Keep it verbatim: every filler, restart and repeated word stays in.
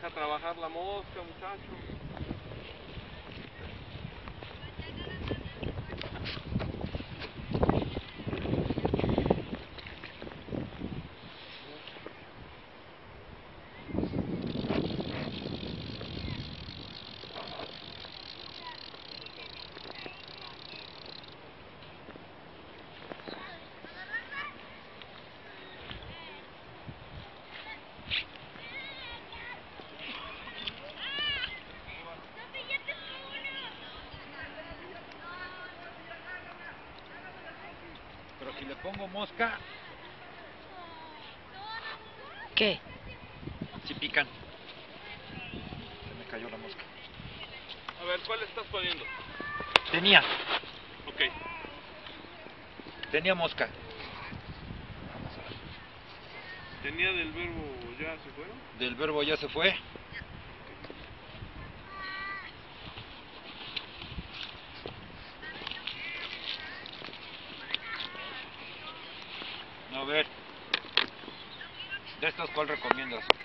Deja trabajar la mosca, muchacho. Pero si le pongo mosca... ¿Qué? Si pican. Se me cayó la mosca. A ver, ¿cuál estás poniendo? Tenía. Ok. Tenía mosca. ¿Tenía del verbo ya se fueron? Del verbo ya se fue. A ver. De estos, ¿cuál recomiendas?